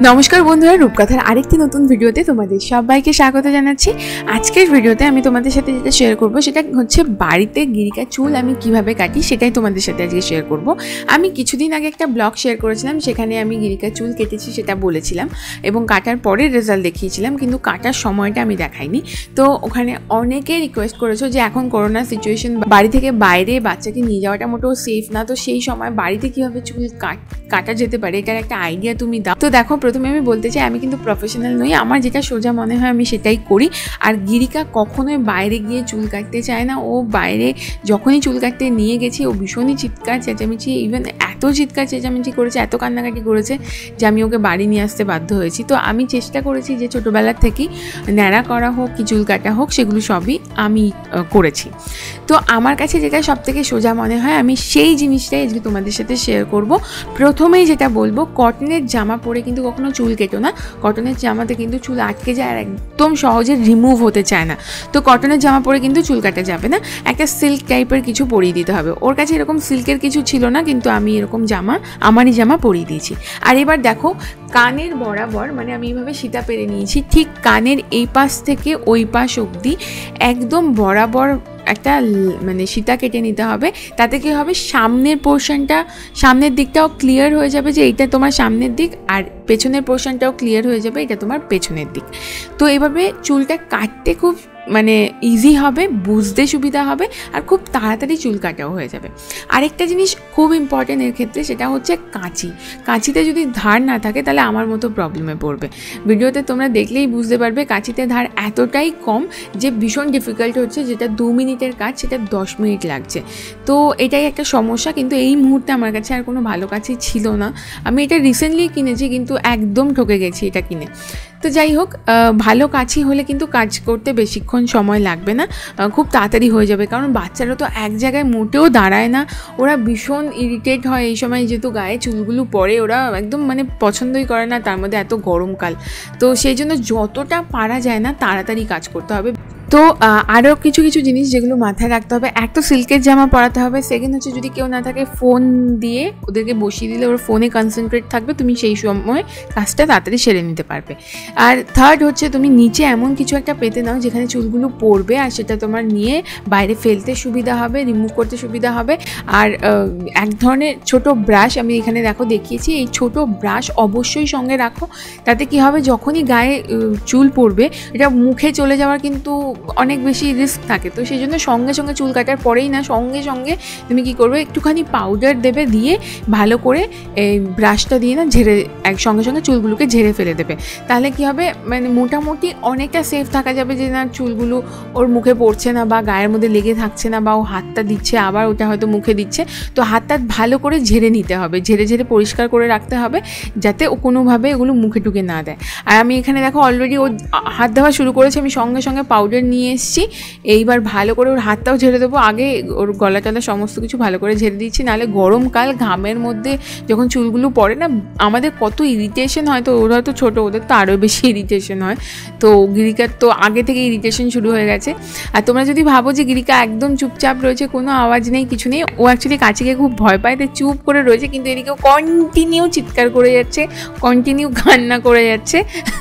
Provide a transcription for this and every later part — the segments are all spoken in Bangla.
নমস্কার বন্ধুরা, রূপকথার আরেকটি নতুন ভিডিওতে তোমাদের সবাইকে স্বাগত জানাচ্ছি। আজকের ভিডিওতে আমি তোমাদের সাথে যেটা শেয়ার করব সেটা হচ্ছে বাড়িতে গিরিকা চুল আমি কিভাবে কাটি, সেটাই তোমাদের সাথে আজকে শেয়ার করব। আমি কিছুদিন আগে একটা ব্লগ শেয়ার করেছিলাম, সেখানে আমি গিরিকা চুল কেটেছি সেটা বলেছিলাম এবং কাটার পরে রেজাল্ট দেখিয়েছিলাম, কিন্তু কাটার সময়টা আমি দেখাইনি। তো ওখানে অনেকে রিকোয়েস্ট করেছো যে এখন করোনা সিচুয়েশন, বাড়ি থেকে বাইরে বাচ্চাকে নিয়ে যাওয়াটা মোটেও সেফ না, তো সেই সময় বাড়িতে কীভাবে চুল কাটা যেতে পারে এটার একটা আইডিয়া তুমি দাও। তো দেখো, প্রথমে আমি বলতে চাই আমি কিন্তু প্রফেশনাল নই, আমার যেটা সোজা মনে হয় আমি সেটাই করি। আর গিরিকা কখনোই বাইরে গিয়ে চুল কাটতে চায় না। ও বাইরে যখনই চুল কাটতে নিয়ে গেছি ও ভীষণই চিৎকার চেঁচামেচি, ইভেন এত চিৎকার চেঁচামেচি করেছে, এত কান্নাকাটি করেছে যে আমি ওকে বাড়ি নিয়ে আসতে বাধ্য হয়েছি। তো আমি চেষ্টা করেছি যে ছোটোবেলার থেকেই ন্যাড়া করা হোক কি চুল কাটা হোক সেগুলো সবই আমি করেছি। তো আমার কাছে যেটা সবথেকে সোজা মনে হয় আমি সেই জিনিসটাই আজকে তোমাদের সাথে শেয়ার করব। প্রথমেই যেটা বলবো, কটনের জামা পরে কিন্তু কখনো চুল কেটো না। কটনের জামাতে কিন্তু চুল আটকে যায় আর একদম সহজে রিমুভ হতে চায় না। তো কটনের জামা পরে কিন্তু চুল কাটা যাবে না, একটা সিল্ক টাইপের কিছু পরিয়ে দিতে হবে। ওর কাছে এরকম সিল্কের কিছু ছিল না, কিন্তু আমি এরকম জামা, আমারই জামা পরিয়ে দিয়েছি। আর এবার দেখো, কানের বরাবর, মানে আমি এইভাবে সীতা পেরে নিয়েছি, ঠিক কানের এই পাশ থেকে ওই পাশ অবধি একদম বরাবর একটা মানে সীতা কেটে নিতে হবে। তাতে কি হবে, সামনের পোর্শনটা, সামনের দিকটাও ক্লিয়ার হয়ে যাবে যে এইটা তোমার সামনের দিক, আর পেছনের পোর্শনটাও ক্লিয়ার হয়ে যাবে এটা তোমার পেছনের দিক। তো এইভাবে চুলটা কাটতে খুব মানে ইজি হবে, বুঝতে সুবিধা হবে, আর খুব তাড়াতাড়ি চুল কাটাও হয়ে যাবে। আরেকটা জিনিস খুব ইম্পর্টেন্ট এর ক্ষেত্রে, সেটা হচ্ছে কাঁচি। কাঁচিতে যদি ধার না থাকে তাহলে আমার মতো প্রবলেমে পড়বে। ভিডিওতে তোমরা দেখলেই বুঝতে পারবে কাঁচিতে ধার এতটাই কম যে ভীষণ ডিফিকাল্ট হচ্ছে, যেটা 2 মিনিটের কাজ সেটা 10 মিনিট লাগছে। তো এটাই একটা সমস্যা, কিন্তু এই মুহূর্তে আমার কাছে আর কোনো ভালো কাঁচি ছিল না। আমি এটা রিসেন্টলি কিনেছি, কিন্তু একদম ঠকে গেছি এটা কিনে। তো যাই হোক, ভালো কাঁচি হলে কিন্তু কাজ করতে বেশিক্ষণ সময় লাগবে না, খুব তাড়াতাড়ি হয়ে যাবে। কারণ বাচ্চারা তো এক জায়গায় মোটেও দাঁড়ায় না, ওরা ভীষণ ইরিটেট হয় এই সময়, যেহেতু গায়ে চুলগুলো পড়ে, ওরা একদম মানে পছন্দই করে না, তার মধ্যে এত গরমকাল। তো সেই জন্য যতটা পারা যায় না তাড়াতাড়ি কাজ করতে হবে। তো আরও কিছু কিছু জিনিস যেগুলো মাথায় রাখতে হবে, এক তো সিল্কের জামা পরাতে হবে, সেকেন্ড হচ্ছে যদি কেউ না থাকে ফোন দিয়ে ওদেরকে বসিয়ে দিলে ওর ফোনে কনসেন্ট্রেট থাকবে, তুমি সেই সময় কাজটা তাড়াতাড়ি সেরে নিতে পারবে। আর থার্ড হচ্ছে তুমি নিচে এমন কিছু একটা পেতে নাও যেখানে চুলগুলো পড়বে, আর সেটা তোমার নিয়ে বাইরে ফেলতে সুবিধা হবে, রিমুভ করতে সুবিধা হবে। আর এক ধরনের ছোট ব্রাশ আমি এখানে দেখো দেখিয়েছি, এই ছোট ব্রাশ অবশ্যই সঙ্গে রাখো। তাতে কি হবে, যখনই গায়ে চুল পড়বে এটা মুখে চলে যাওয়ার কিন্তু অনেক বেশি রিস্ক থাকে। তো সেই জন্য সঙ্গে সঙ্গে চুল কাটার পরেই না, সঙ্গে সঙ্গে তুমি কি করবে, একটুখানি পাউডার দেবে, দিয়ে ভালো করে এই ব্রাশটা দিয়ে না ঝেড়ে সঙ্গে সঙ্গে চুলগুলোকে ঝেড়ে ফেলে দেবে। তাহলে কি হবে, মানে মোটামুটি অনেকটা সেফ থাকা যাবে যে না চুলগুলো ওর মুখে পড়ছে না বা গায়ের মধ্যে লেগে থাকছে না, বা ও হাতটা দিচ্ছে আবার ওটা হয়তো মুখে দিচ্ছে। তো হাতটা ভালো করে ঝেড়ে নিতে হবে, ঝেড়ে ঝেড়ে পরিষ্কার করে রাখতে হবে, যাতে ও কোনোভাবে এগুলো মুখে টুকে না দেয়। আর আমি এখানে দেখো অলরেডি ও হাত দেওয়া শুরু করেছে, আমি সঙ্গে সঙ্গে পাউডার নিয়ে এসেছি। এইবার ভালো করে ওর হাতটাও ঝেড়ে দেবো, আগে ওর গলা টলা সমস্ত কিছু ভালো করে ঝেড়ে দিচ্ছি। নাহলে গরমকাল, ঘামের মধ্যে যখন চুলগুলো পড়ে না, আমাদের কত ইরিটেশন হয়। তো ওরা তো ছোটো, ওদের তো আরও বেশি ইরিটেশন হয়। তো গিরিকার তো আগে থেকে ইরিটেশন শুরু হয়ে গেছে। আর তোমরা যদি ভাবো যে গিরিকা একদম চুপচাপ রয়েছে, কোনো আওয়াজ নেই, কিছু নেই, ও অ্যাকচুয়ালি কাঁচিকে খুব ভয় পায়, তাই চুপ করে রয়েছে। কিন্তু এদিকেও কন্টিনিউ চিৎকার করে যাচ্ছে, কন্টিনিউ কান্না করে যাচ্ছে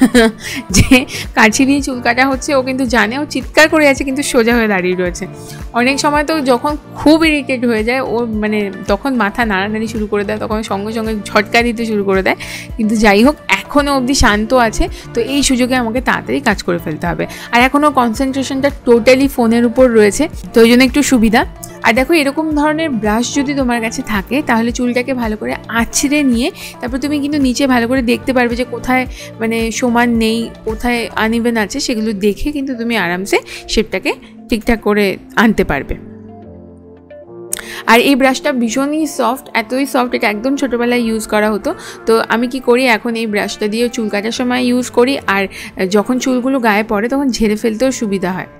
যে কাঁচি দিয়ে চুল কাটা হচ্ছে। ও কিন্তু জানে, ও চিৎকার করে যাচ্ছে কিন্তু সোজা হয়ে দাঁড়িয়ে রয়েছে। অনেক সময় তো যখন খুব ইরিটেট হয়ে যায় ও, মানে তখন মাথা নাড়ানাড়ি শুরু করে দেয়, তখন সঙ্গে সঙ্গে ঝটকা দিতে শুরু করে দেয়। কিন্তু যাই হোক, এখনও অবধি শান্ত আছে, তো এই সুযোগে আমাকে তাড়াতাড়ি কাজ করে ফেলতে হবে। আর এখনও কনসেন্ট্রেশনটা টোটালি ফোনের উপর রয়েছে, তো ওই জন্য একটু সুবিধা। আর দেখো, এরকম ধরনের ব্রাশ যদি তোমার কাছে থাকে তাহলে চুলটাকে ভালো করে আঁচড়ে নিয়ে তারপর তুমি কিন্তু নিচে ভালো করে দেখতে পারবে যে কোথায় মানে সমান নেই, কোথায় আনইভেন আছে, সেগুলো দেখে কিন্তু তুমি আরামসে শেপটাকে ঠিকঠাক করে আনতে পারবে। আর এই ব্রাশটা ভীষণই সফট, এতই সফট, এটা একদম ছোটোবেলায় ইউজ করা হতো। তো আমি কি করি, এখন এই ব্রাশটা দিয়ে চুল কাটার সময় ইউজ করি, আর যখন চুলগুলো গায়ে পড়ে তখন ঝেড়ে ফেলতেও সুবিধা হয়।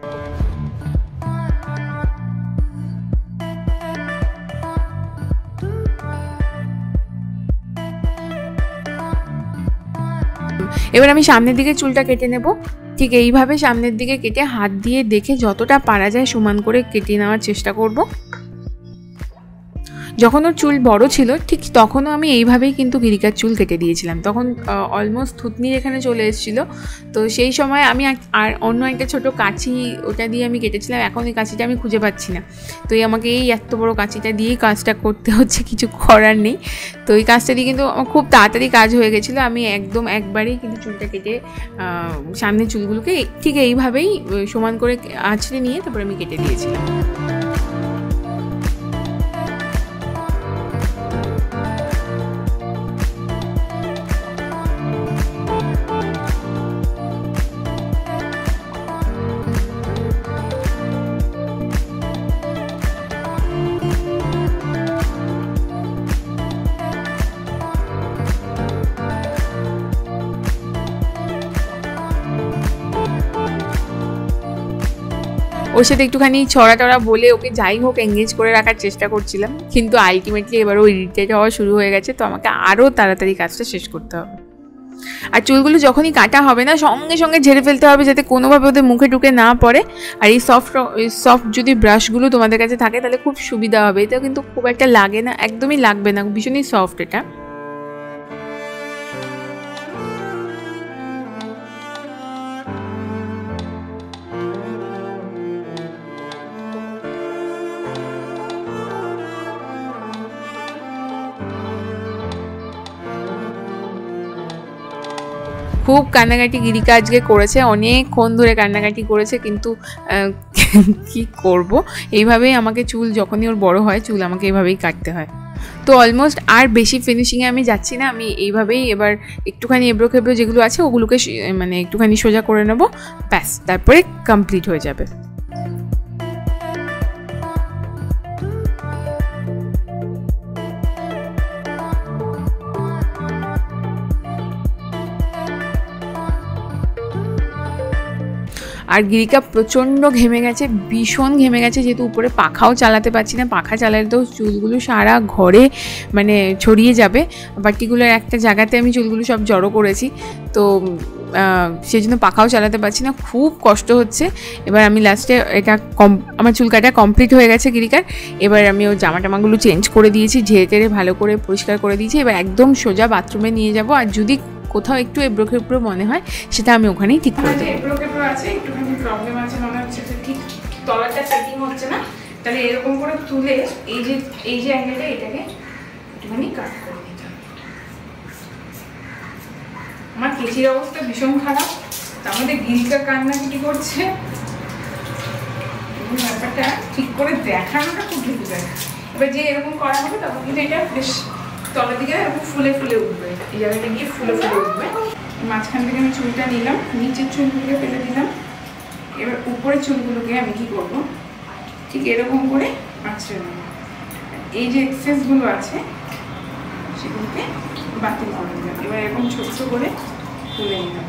এবার আমি সামনের দিকে চুলটা কেটে নেব। ঠিক এইভাবে সামনের দিকে কেটে হাত দিয়ে দেখে যতটা পারা যায় সমান করে কেটে নেওয়ার চেষ্টা করব। যখন ওর চুল বড় ছিল ঠিক তখনও আমি এইভাবেই কিন্তু গিরিকার চুল কেটে দিয়েছিলাম, তখন অলমোস্ট থুতনির এখানে চলে এসেছিলো। তো সেই সময় আমি আর অন্য একটা ছোটো কাঁচি ওটা দিয়ে আমি কেটেছিলাম, এখন এই কাঁচিটা আমি খুঁজে পাচ্ছি না। তো আমাকে এই এত বড় কাঁচিটা দিয়েই কাজটা করতে হচ্ছে, কিছু করার নেই। তো এই কাজটা দিয়ে কিন্তু আমার খুব তাড়াতাড়ি কাজ হয়ে গেছিলো। আমি একদম একবারেই কিন্তু চুলটা কেটে সামনের চুলগুলোকে ঠিক এইভাবেই সমান করে আঁচড়ে নিয়ে তারপরে আমি কেটে দিয়েছিলাম। ওর সাথে একটুখানি ছড়া টড়া বলে ওকে যাই হোক এঙ্গেজ করে রাখার চেষ্টা করছিলাম, কিন্তু আলটিমেটলি এবার ও ইরিটেট হওয়া শুরু হয়ে গেছে। তো আমাকে আরও তাড়াতাড়ি কাজটা শেষ করতে হবে। আর চুলগুলো যখনই কাটা হবে না সঙ্গে সঙ্গে ঝেড়ে ফেলতে হবে, যাতে কোনোভাবে ওদের মুখে টুকে না পড়ে। আর এই সফট যদি ব্রাশগুলো তোমাদের কাছে থাকে তাহলে খুব সুবিধা হবে। এটা কিন্তু খুব একটা লাগে না, একদমই লাগবে না, ভীষণই সফট এটা। খুব কান্নাকাটি গিরিকা আজকে করেছে, অনেকক্ষণ ধরে কান্নাকাটি করেছে, কিন্তু কি করব, এইভাবেই আমাকে চুল যখনই ওর বড় হয় চুল আমাকে এইভাবেই কাটতে হয়। তো অলমোস্ট আর বেশি ফিনিশিংয়ে আমি যাচ্ছি না, আমি এইভাবেই এবার একটুখানি এবড়ো খেবড়ো যেগুলো আছে ওগুলোকে মানে একটুখানি সোজা করে নেবো, ব্যাস তারপরে কমপ্লিট হয়ে যাবে। আর গিরিকা প্রচণ্ড ঘেমে গেছে, ভীষণ ঘেমে গেছে, যেহেতু উপরে পাখাও চালাতে পারছি না। পাখা চালালে তো চুলগুলো সারা ঘরে মানে ছড়িয়ে যাবে। পার্টিকুলার একটা জায়গাতে আমি চুলগুলো সব জড়ো করেছি, তো সেই জন্য পাখাও চালাতে পারছি না, খুব কষ্ট হচ্ছে। এবার আমি লাস্টে এটা আমার চুল কাটা কমপ্লিট হয়ে গেছে গিরিকার। এবার আমি ওর জামা টামাগুলো চেঞ্জ করে দিয়েছি, ঝেড়ে টেড়ে ভালো করে পরিষ্কার করে দিয়েছি। এবার একদম সোজা বাথরুমে নিয়ে যাব, আর যদি কোথাও একটু এবড়ো খেবড়ো মনে হয় সেটা আমি ওখানেই ঠিক করে দেবো। এবড়ো খেবড়ো আছে, একটুখানি প্রবলেম আছে মনে হচ্ছে, ঠিক তলাটা সেটিং হচ্ছে না, তাহলে এরকম করে তুলে এই যে অ্যাঙ্গেলে এটাকে একটুখানি কাট করে দিতে হবে। আমার কেচির অবস্থা ভীষণ খারাপ, তার মধ্যে গিরিকা কান্নাকাটি করছে, ব্যাপারটা ঠিক করে দেখানোটা খুব ডিফিকাল্ট। এবার যে এরকম করা হবে তখন কিন্তু এটা বেশ তলার দিকে এরকম ফুলে ফুলে উঠবে, এই জায়গাটা গিয়ে ফুলে ফুলে উঠবে। মাঝখান থেকে আমি চুলটা নিলাম, নিচের চুলগুলোকে ফেলে দিলাম। এবার উপরের চুলগুলোকে আমি কি করবো, ঠিক এরকম করে আঁচড়ে নেব। এই যে এক্সেসগুলো আছে সেগুলোকে বাতিল করে দিলাম। এবার এরকম ছোট্ট করে তুলে নিলাম।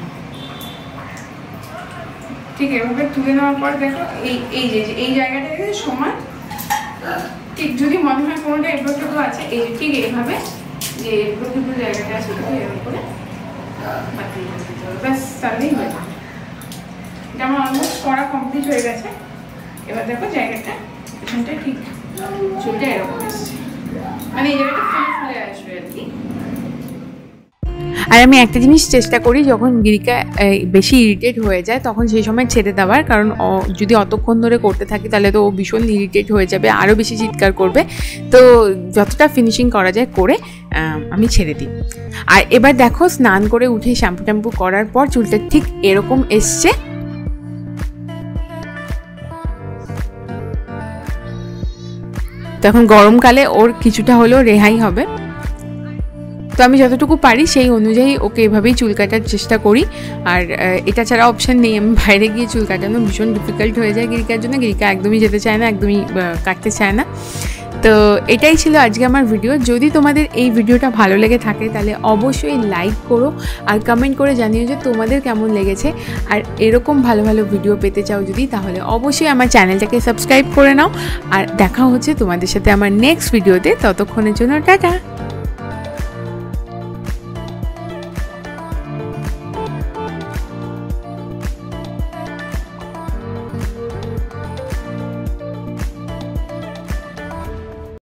ঠিক এভাবে তুলে নেওয়ার পর দেখো এই জায়গাটা সমান, ঠিক যদি মনে হয় কোনোটা এবড়ো খেবড়ো আছে, এই যে ঠিক এইভাবে যে এবড়ো খেবড়ো জায়গাটা আছে ওটাকে এরকম করে বাতিল করে দিতে হবে, ব্যাস তাহলেই হয়ে যাবে। এটা আমার অলমোস্ট করা কমপ্লিট হয়ে গেছে। এবার দেখো জায়গাটা এখানটায় ঠিক চুলটা এরকম এসছে, মানে এই জায়গাটা ফুলে ফুলে আসবে আর কি। আর আমি একটা জিনিস চেষ্টা করি, যখন গিরিকা বেশি ইরিটেট হয়ে যায় তখন সেই সময় ছেড়ে দেওয়ার, কারণ যদি অতক্ষণ ধরে করতে থাকি তাহলে তো ও ভীষণ ইরিটেট হয়ে যাবে, আরও বেশি চিৎকার করবে। তো যতটা ফিনিশিং করা যায় করে আমি ছেড়ে দিই। আর এবার দেখো স্নান করে উঠে শ্যাম্পু ট্যাম্পু করার পর চুলটা ঠিক এরকম এসছে। তো এখন গরমকালে ওর কিছুটা হলেও রেহাই হবে। তো আমি যতটুকু পারি সেই অনুযায়ী ওকে এভাবেই চুল কাটার চেষ্টা করি। আর এটা ছাড়া অপশান নেই, আমি বাইরে গিয়ে চুল কাটানো ভীষণ ডিফিকাল্ট হয়ে যায় গিরিকার জন্য। গিরিকা একদমই যেতে চায় না, একদমই কাটতে চায় না। তো এটাই ছিল আজকে আমার ভিডিও। যদি তোমাদের এই ভিডিওটা ভালো লেগে থাকে তাহলে অবশ্যই লাইক করো আর কমেন্ট করে জানিও যে তোমাদের কেমন লেগেছে। আর এরকম ভালো ভালো ভিডিও পেতে চাও যদি, তাহলে অবশ্যই আমার চ্যানেলটাকে সাবস্ক্রাইব করে নাও। আর দেখা হচ্ছে তোমাদের সাথে আমার নেক্সট ভিডিওতে, ততক্ষণের জন্য টাটা।